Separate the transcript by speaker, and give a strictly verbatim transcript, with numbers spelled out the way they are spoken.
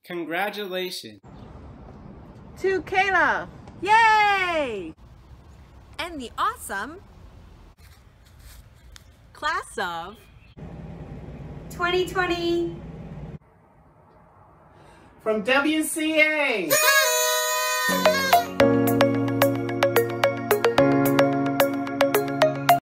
Speaker 1: Congratulations.
Speaker 2: To Kayla. Yay!
Speaker 3: And the awesome class of
Speaker 4: twenty twenty.
Speaker 1: From W C A.